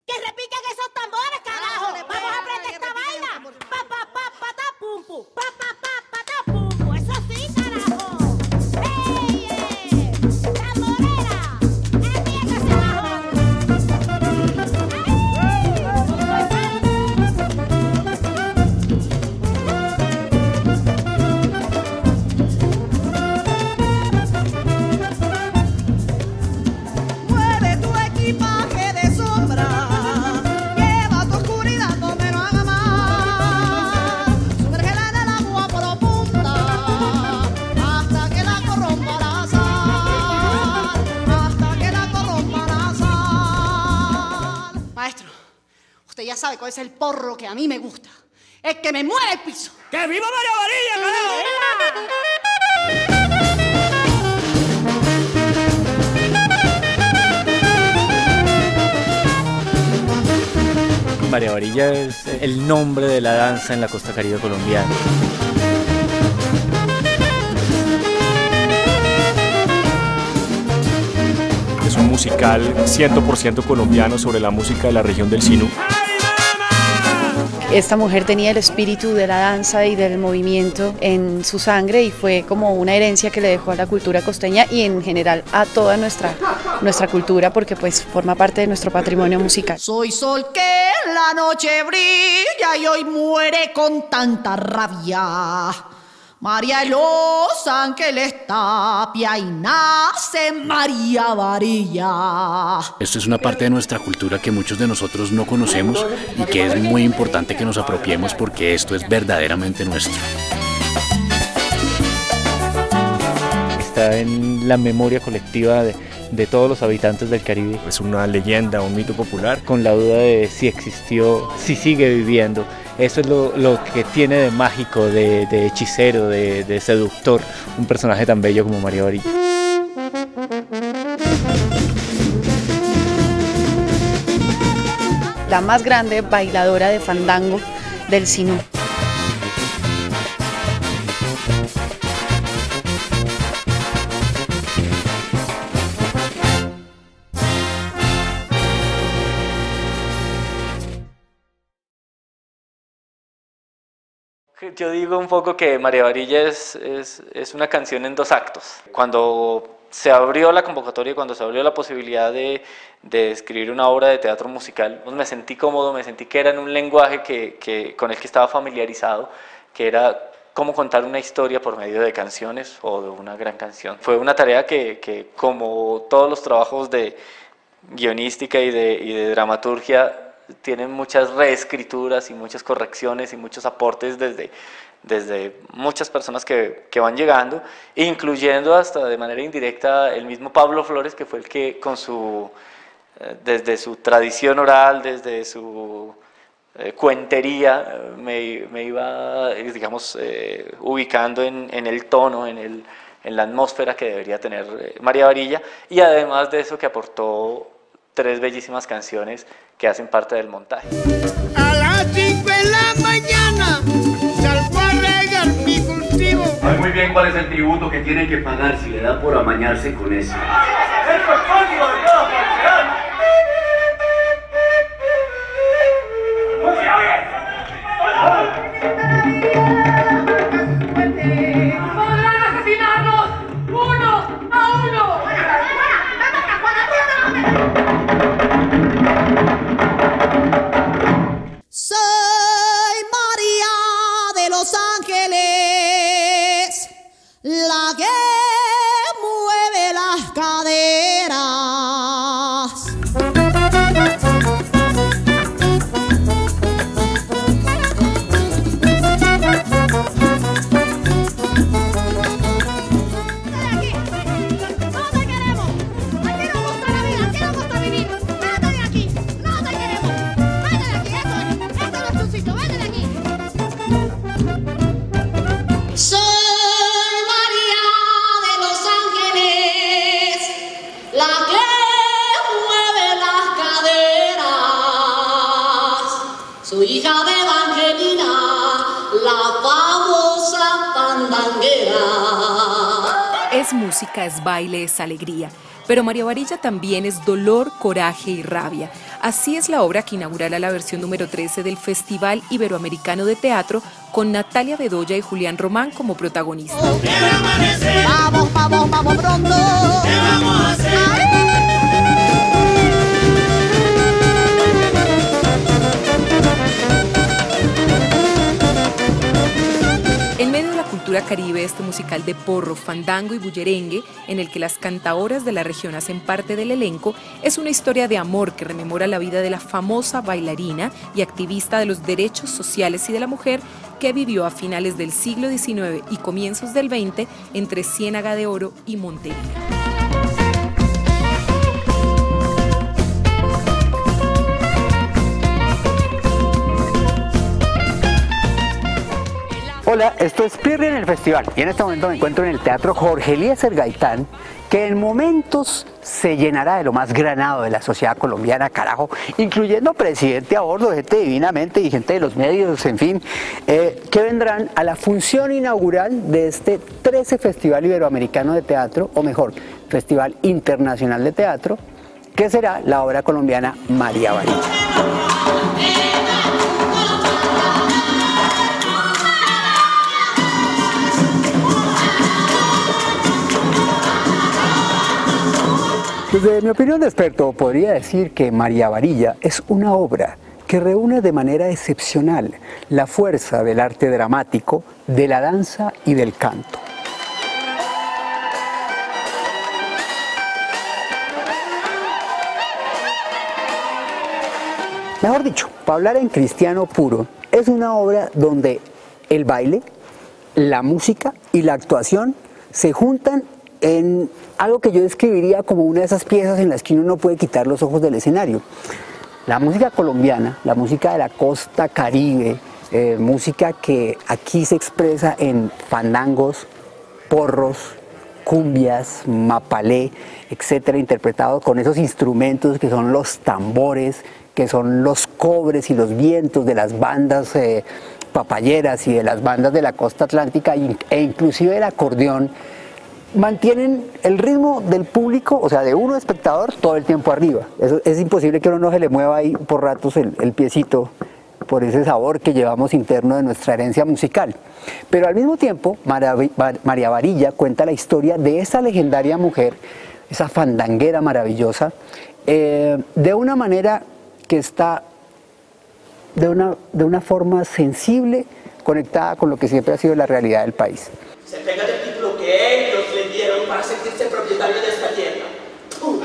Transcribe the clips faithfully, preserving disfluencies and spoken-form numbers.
¡Que repiquen esos tambores, carajo! ¡Vamos a aprender esta vaina! ¡Pa, pa, pa, pa, ta, pum, pum! ¡Pa, pa, pa, pa, ta, pum, pum! ¡Eso sí, carajo! ¡Ey, eh! ¡Tamborera! ¡Empieza hacia abajo! Mueve tu equipaje de sombra, lleva tu oscuridad, no me lo haga más. Sumérgela en el agua profunda, hasta que la corrompa la sal, hasta que la corrompa la sal. Maestro, usted ya sabe cuál es el porro que a mí me gusta, el que me mueve el piso. ¡Que viva María Varilla, carajo! María Varilla es el nombre de la danza en la costa caribe colombiana. Es un musical cien por ciento colombiano sobre la música de la región del Sinú. Esta mujer tenía el espíritu de la danza y del movimiento en su sangre y fue como una herencia que le dejó a la cultura costeña y en general a toda nuestra, nuestra cultura, porque pues forma parte de nuestro patrimonio musical. Soy sol que en la noche brilla y hoy muere con tanta rabia. María de los Ángeles Tapia y nace María Varilla. Esto es una parte de nuestra cultura que muchos de nosotros no conocemos y que es muy importante que nos apropiemos porque esto es verdaderamente nuestro. Está en la memoria colectiva de, de todos los habitantes del Caribe. Es una leyenda, un mito popular. Con la duda de si existió, si sigue viviendo. Eso es lo, lo que tiene de mágico, de, de hechicero, de, de seductor, un personaje tan bello como María Varilla. La más grande bailadora de fandango del Sinú. Yo digo un poco que María Varilla es, es, es una canción en dos actos. Cuando se abrió la convocatoria, cuando se abrió la posibilidad de, de escribir una obra de teatro musical, pues me sentí cómodo, me sentí que era en un lenguaje que, que, con el que estaba familiarizado, que era cómo contar una historia por medio de canciones o de una gran canción. Fue una tarea que, que como todos los trabajos de guionística y de, y de dramaturgia, tienen muchas reescrituras y muchas correcciones y muchos aportes desde, desde muchas personas que, que van llegando, incluyendo hasta de manera indirecta el mismo Pablo Flores, que fue el que con su, desde su tradición oral, desde su eh, cuentería, me, me iba, digamos, eh, ubicando en, en el tono, en, el, en la atmósfera que debería tener eh, María Varilla, y además de eso que aportó tres bellísimas canciones que hacen parte del montaje. A las cinco de la mañana salgo a regar mi cultivo. Sabe muy bien cuál es el tributo que tienen que pagar si le da por amañarse con eso. ¡Eso es código de todo Portugal! ¡Podrán asesinarnos! ¡Uno a uno! Soy María de los Ángeles, la que mueve las caderas. Su hija de Evangelina, la famosa pandanguera. Es música, es baile, es alegría. Pero María Varilla también es dolor, coraje y rabia. Así es la obra que inaugurará la versión número trece del Festival Iberoamericano de Teatro, con Natalia Bedoya y Julián Román como protagonistas. Vamos, vamos, vamos pronto. ¿Qué vamos a hacer? En medio de la cultura caribe, este musical de porro, fandango y bullerengue, en el que las cantaoras de la región hacen parte del elenco, es una historia de amor que rememora la vida de la famosa bailarina y activista de los derechos sociales y de la mujer que vivió a finales del siglo diecinueve y comienzos del veinte entre Ciénaga de Oro y Montería. Hola, esto es Pirri en el Festival y en este momento me encuentro en el Teatro Jorge Eliezer Gaitán, que en momentos se llenará de lo más granado de la sociedad colombiana, carajo, incluyendo presidente a bordo, gente divinamente y gente de los medios, en fin, eh, que vendrán a la función inaugural de este trece Festival Iberoamericano de Teatro, o mejor, Festival Internacional de Teatro, que será la obra colombiana María Varilla. Desde mi opinión de experto, podría decir que María Varilla es una obra que reúne de manera excepcional la fuerza del arte dramático, de la danza y del canto. Mejor dicho, para hablar en cristiano puro, es una obra donde el baile, la música y la actuación se juntan en algo que yo describiría como una de esas piezas en las que uno no puede quitar los ojos del escenario. La música colombiana, la música de la costa caribe, eh, música que aquí se expresa en fandangos, porros, cumbias, mapalé, etcétera, interpretados con esos instrumentos que son los tambores, que son los cobres y los vientos de las bandas eh, papayeras y de las bandas de la costa atlántica e inclusive el acordeón, mantienen el ritmo del público, o sea, de uno espectador, todo el tiempo arriba. Eso, es imposible que uno no se le mueva ahí por ratos el, el piecito por ese sabor que llevamos interno de nuestra herencia musical. Pero al mismo tiempo, María Varilla cuenta la historia de esa legendaria mujer, esa fandanguera maravillosa, eh, de una manera que está de una, de una forma sensible, conectada con lo que siempre ha sido la realidad del país. Se pega del título que ellos le dieron para sentirse propietario de esta tierra. Uh,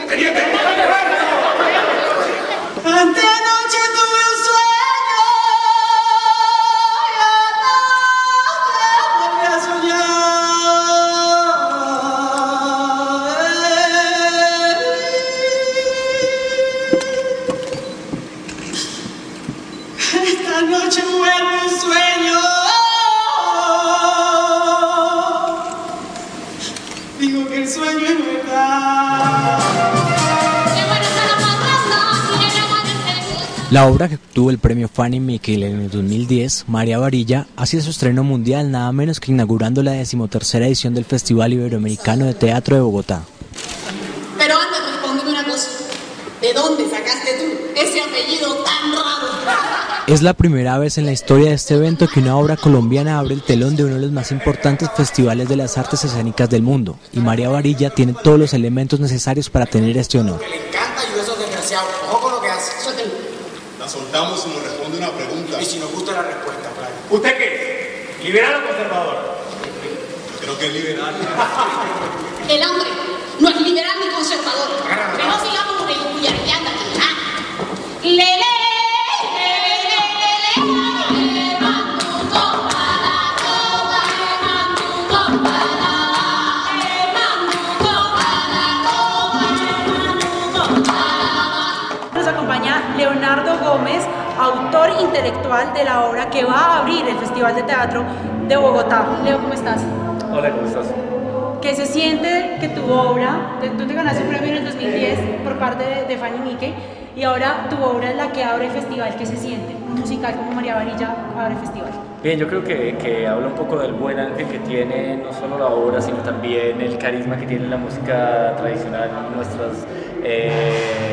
Antenoche tuve un sueño, y volví a soñar. Esta noche vuelve un sueño. Digo que el sueño es verdad. La obra que obtuvo el premio Fanny Miquel en el dos mil diez, María Varilla, hacía su estreno mundial nada menos que inaugurando la decimotercera edición del Festival Iberoamericano de Teatro de Bogotá. Pero antes respóndeme una cosa, ¿de dónde sacaste tú ese apellido tan raro? Es la primera vez en la historia de este evento que una obra colombiana abre el telón de uno de los más importantes festivales de las artes escénicas del mundo, y María Varilla tiene todos los elementos necesarios para tener este honor. Que le encanta ayudar a esos desgraciados. Ojo con lo que hace. Suéltelo. La soltamos si nos responde una pregunta. Y si nos gusta la respuesta, claro. ¿Usted qué es? ¿Liberal o conservador? Creo que es liberal. El hambre no es liberal ni conservador. Que no sigamos con el cuyarqueando aquí. ¿Ah? ¡Lele! Nos acompaña Leonardo Gómez, autor intelectual de la obra que va a abrir el Festival de Teatro de Bogotá. Leo, ¿cómo estás? Hola, ¿cómo estás? ¿Qué se siente que tu obra, tú te ganaste un premio en el dos mil diez por parte de, de Fanny Miquel, y ahora tu obra es la que abre el festival? ¿Qué se siente? Un musical como María Varilla abre el festival. Bien, yo creo que, que habla un poco del buen ángel que tiene no solo la obra, sino también el carisma que tiene la música tradicional, nuestras, eh,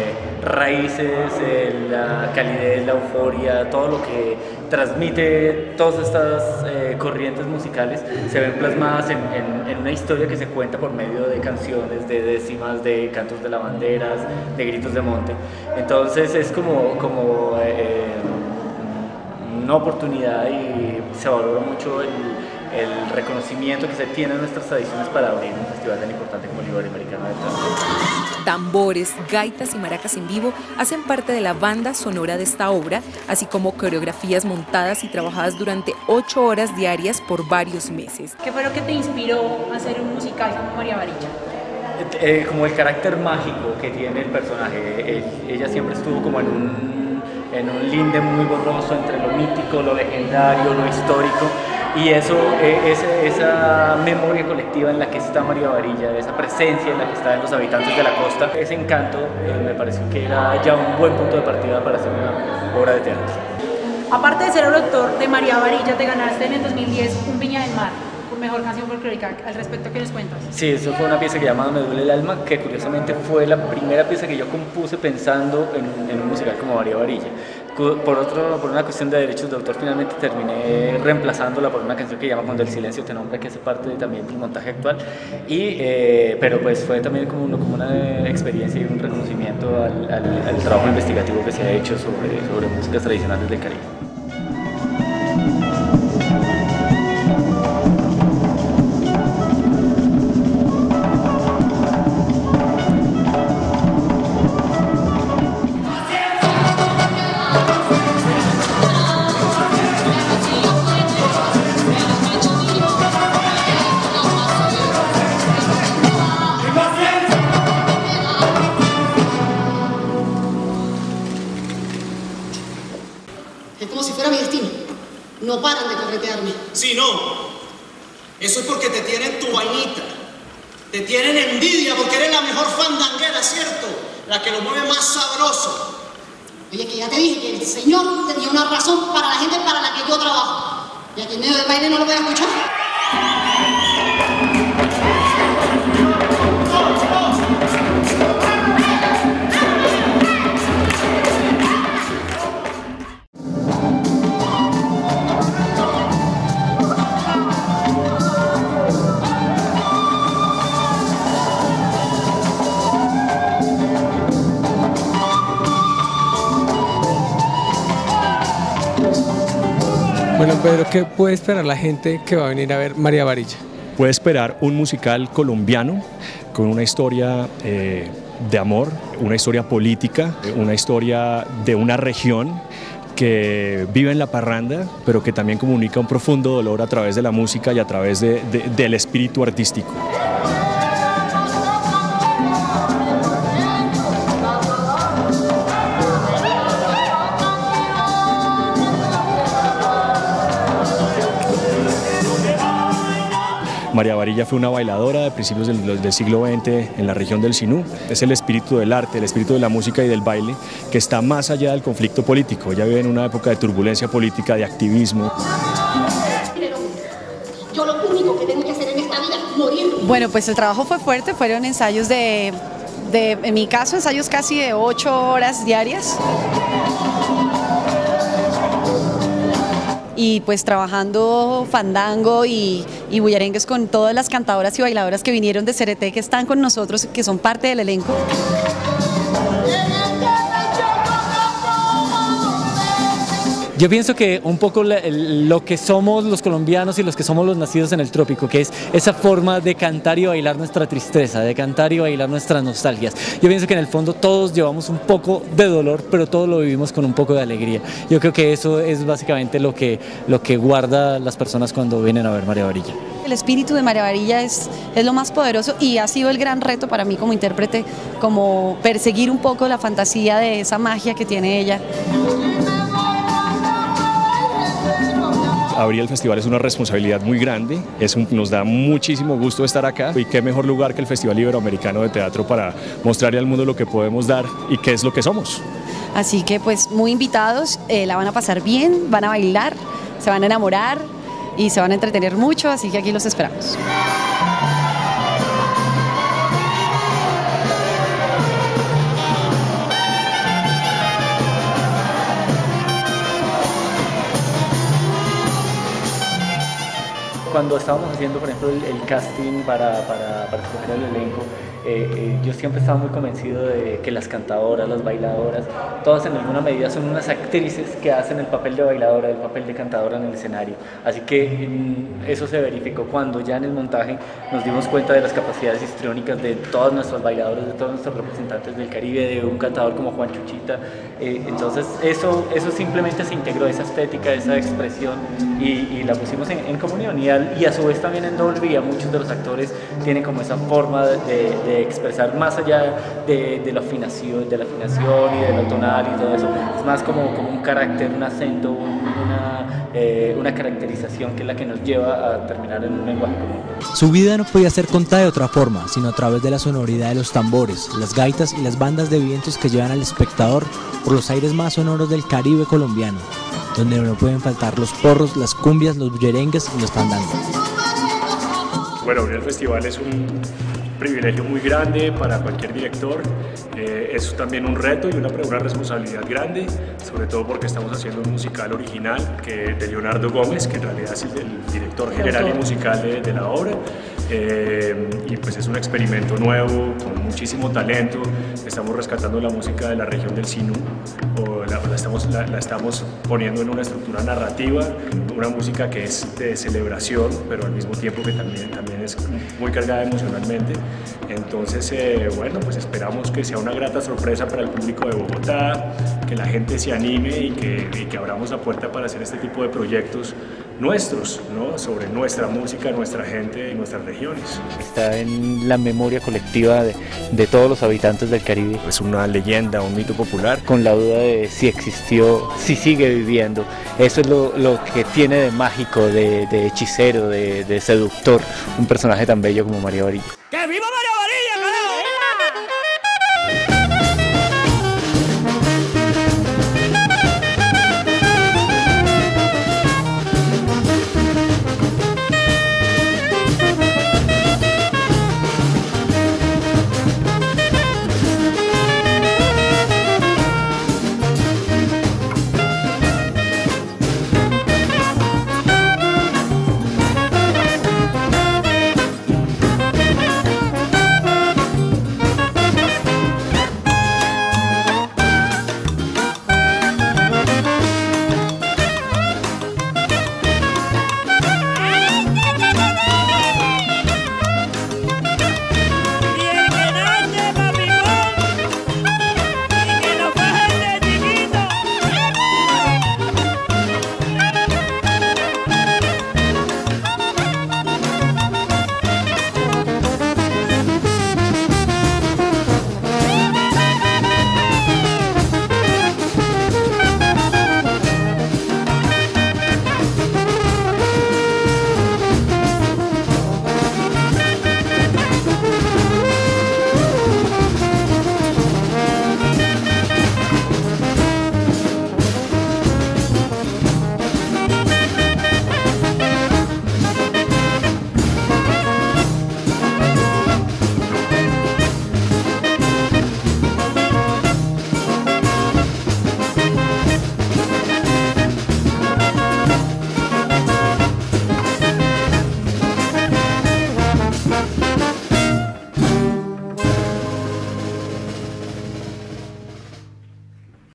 raíces, eh, la calidez, la euforia, todo lo que transmite todas estas eh, corrientes musicales se ven plasmadas en, en, en una historia que se cuenta por medio de canciones, de décimas, de cantos de lavanderas, de gritos de monte. Entonces es como, como eh, una oportunidad y se valora mucho el, el reconocimiento que se tiene en nuestras tradiciones para abrir un festival tan importante como el Iberoamericano de Teatro. Tambores, gaitas y maracas en vivo hacen parte de la banda sonora de esta obra, así como coreografías montadas y trabajadas durante ocho horas diarias por varios meses. ¿Qué fue lo que te inspiró a hacer un musical como María Varilla? Eh, como el carácter mágico que tiene el personaje. Eh, ella siempre estuvo como en un, en un linde muy borroso entre lo mítico, lo legendario, lo histórico, y eso, eh, ese, esa memoria colectiva en la que está María Varilla, esa presencia en la que están los habitantes de la costa, ese encanto eh, me pareció que era ya un buen punto de partida para hacer una obra de teatro. Aparte de ser el autor de María Varilla, te ganaste en el dos mil diez un Viña del Mar por mejor canción folclórica. Al respecto, ¿qué les cuentas? Sí, eso fue una pieza que llamaba Me duele el alma, que curiosamente fue la primera pieza que yo compuse pensando en, en un musical como María Varilla. Por, otro, por una cuestión de derechos de autor finalmente terminé reemplazándola por una canción que llama Cuando el silencio te nombra, que hace parte de, también del montaje actual, y, eh, pero pues fue también como, uno, como una experiencia y un reconocimiento al, al, al trabajo investigativo que se ha hecho sobre, sobre músicas tradicionales del Caribe. Es como si fuera mi destino. No paran de corretearme. Sí, no. Eso es porque te tienen tu vainita. Te tienen envidia porque eres la mejor fandanguera, ¿cierto? La que lo mueve más sabroso. Oye, que ya te dije que el Señor tenía una razón para la gente para la que yo trabajo. Y aquí en medio del baile no lo voy a escuchar. Bueno, Pedro, ¿qué puede esperar la gente que va a venir a ver María Varilla? Puede esperar un musical colombiano con una historia eh, de amor, una historia política, una historia de una región que vive en la parranda, pero que también comunica un profundo dolor a través de la música y a través de, de, del espíritu artístico. María Varilla fue una bailadora de principios del, del siglo veinte en la región del Sinú. Es el espíritu del arte, el espíritu de la música y del baile que está más allá del conflicto político. Ella vive en una época de turbulencia política, de activismo. Yo lo único que tengo que hacer en esta vida es morir. Bueno, pues el trabajo fue fuerte, fueron ensayos de, de en mi caso, ensayos casi de ocho horas diarias. Y pues trabajando fandango y, y bullarengues con todas las cantadoras y bailadoras que vinieron de Cereté, que están con nosotros, que son parte del elenco. Yo pienso que un poco lo que somos los colombianos y los que somos los nacidos en el trópico, que es esa forma de cantar y bailar nuestra tristeza, de cantar y bailar nuestras nostalgias. Yo pienso que en el fondo todos llevamos un poco de dolor, pero todos lo vivimos con un poco de alegría. Yo creo que eso es básicamente lo que, lo que guarda las personas cuando vienen a ver María Varilla. El espíritu de María Varilla es, es lo más poderoso y ha sido el gran reto para mí como intérprete, como perseguir un poco la fantasía de esa magia que tiene ella. Abrir el festival es una responsabilidad muy grande, es un, nos da muchísimo gusto estar acá y qué mejor lugar que el Festival Iberoamericano de Teatro para mostrarle al mundo lo que podemos dar y qué es lo que somos. Así que pues muy invitados, eh, la van a pasar bien, van a bailar, se van a enamorar y se van a entretener mucho, así que aquí los esperamos. cuando estábamos haciendo, por ejemplo, el, el casting para, para, para escoger el elenco, eh, eh, yo siempre estaba muy convencido de que las cantadoras, las bailadoras, todas en alguna medida son unas actrices que hacen el papel de bailadora, el papel de cantadora en el escenario. Así que mm, eso se verificó cuando ya en el montaje nos dimos cuenta de las capacidades histriónicas de todas nuestras bailadoras, de todos nuestros representantes del Caribe, de un cantador como Juan Chuchita. Eh, entonces eso, eso simplemente se integró, esa estética, esa expresión, y, y la pusimos en, en comunión. Y, al, y a su vez también en Dolby, a muchos de los actores tienen como esa forma de, de, de expresar más allá de, de, la afinación, de la afinación y de lo tonal y todo eso. Es más como, como un carácter, un acento, un, una, eh, una caracterización que es la que nos lleva a terminar en un lenguaje común. Su vida no podía ser contada de otra forma, sino a través de la sonoridad de los tambores, las gaitas y las bandas de vientos que llevan al espectador por los aires más sonoros del Caribe colombiano, donde no pueden faltar los porros, las cumbias, los bullerengues y los fandangos. Bueno, abrir el festival es un privilegio muy grande para cualquier director, eh, es también un reto y una, una responsabilidad grande, sobre todo porque estamos haciendo un musical original que, de Leonardo Gómez, que en realidad es el, el director general y musical de, de la obra, eh, y pues es un experimento nuevo, con muchísimo talento. Estamos rescatando la música de la región del Sinú, o la, la, estamos, la, la estamos poniendo en una estructura narrativa, una música que es de celebración, pero al mismo tiempo que también, también es muy cargada emocionalmente. Entonces, eh, bueno, pues esperamos que sea una grata sorpresa para el público de Bogotá, que la gente se anime y que, y que abramos la puerta para hacer este tipo de proyectos nuestros, ¿no? Sobre nuestra música, nuestra gente y nuestras regiones. Está en la memoria colectiva de, de todos los habitantes del Caribe. Es una leyenda, un mito popular. Con la duda de si existió, si sigue viviendo. Eso es lo, lo que tiene de mágico, de, de hechicero, de, de seductor, un personaje tan bello como María Varilla.